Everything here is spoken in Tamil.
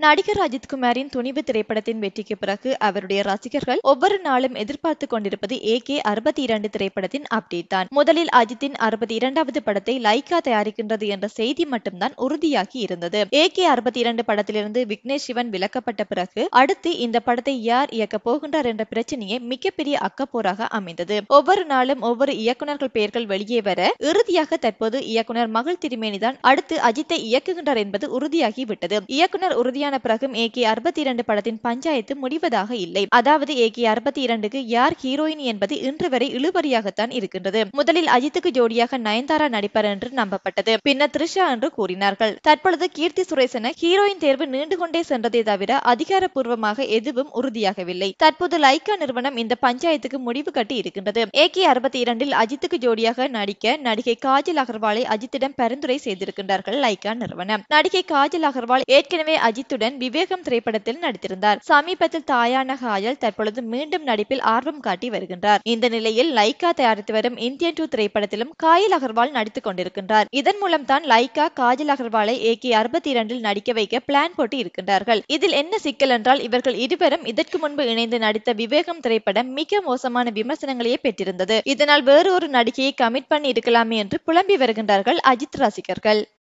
நடிகர் அஜித்குமாரின் துணிவு திரைப்படத்தின் வெற்றிக்கு பிறகு அவருடைய ரசிகர்கள் ஒவ்வொரு நாளும் எதிர்பார்த்து கொண்டிருப்பது AK62 திரைப்படத்தின் அப்டேட் தான். முதலில் அஜித்தின் 62வது படத்தை லைகா தயாரிக்கின்றது என்ற செய்தி மட்டும்தான் உறுதியாகி இருந்தது. AK62 படத்திலிருந்து விக்னேஷ் சிவன் விலக்கப்பட்ட பிறகு அடுத்து இந்த படத்தை யார் இயக்கப் போகின்றார் என்ற பிரச்சனையே மிகப்பெரிய அக்கப்போராக அமைந்தது. ஒவ்வொரு நாளும் ஒவ்வொரு இயக்குநர்கள் பெயர்கள் வெளியே வர இறுதியாக தற்போது இயக்குனர் மகள் திருமேனிதான் அடுத்து அஜித்தை இயக்குகின்றார் என்பது உறுதியாகி விட்டது. இயக்குனர் உறுதியான பிறகும் AK62 படத்தின் பஞ்சாயத்து முடிவதாக இல்லை. அதாவது AK62க்கு யார் ஹீரோயின் என்பது இன்று வரை இழுபறியாகத்தான் இருக்கின்றது. முதலில் அஜித்துக்கு ஜோடியாக நயன்தாரா நடிப்பார் என்று நம்பப்பட்டது. பின்னர் த்ரிஷா என்று கூறினார்கள். தற்பொழுது கீர்த்தி சுரேஷ் என ஹீரோயின் தேர்வு நீண்டு கொண்டே சென்றதை தவிர அதிகாரப்பூர்வமாக எதுவும் உறுதியாகவில்லை. தற்போது லைகா நிறுவனம் இந்த பஞ்சாயத்துக்கு முடிவு கட்டி இருக்கின்றது. AK62 அஜித்துக்கு ஜோடியாக நடிக்க நடிகை காஜல் அகர்வாலை அஜித்திடம் பரிந்துரை செய்திருக்கின்றார்கள் லைகா நிறுவனம். நடிகை காஜல் அகர்வால் ஏற்கனவே அஜித்துடன் விவேகம் திரைப்படத்தில் நடித்திருந்தார். சமீபத்தில் தாயான காஜல் தற்பொழுது மீண்டும் நடிப்பில் ஆர்வம் காட்டி வருகின்றார். இந்த நிலையில் லைகா தயாரித்து வரும் இந்தியன் 2 திரைப்படத்திலும் காஜல் அகர்வால் நடித்துக் கொண்டிருக்கின்றார். இதன் மூலம் தான் லைகா காஜல் அகர்வாலை AK62 நடிக்க வைக்க பிளான் போட்டு இருக்கின்றார்கள். இதில் என்ன சிக்கல் என்றால் இவர்கள் இருவரும் இதற்கு முன்பு இணைந்து நடித்த விவேகம் திரைப்படம் மிக மோசமான விமர்சனங்களையே பெற்றிருந்தது. இதனால் வேறு ஒரு நடிகையை கமிட் பண்ணி இருக்கலாமே என்று புலம்பி வருகின்றார்கள் அஜித் ரசிகர்கள்.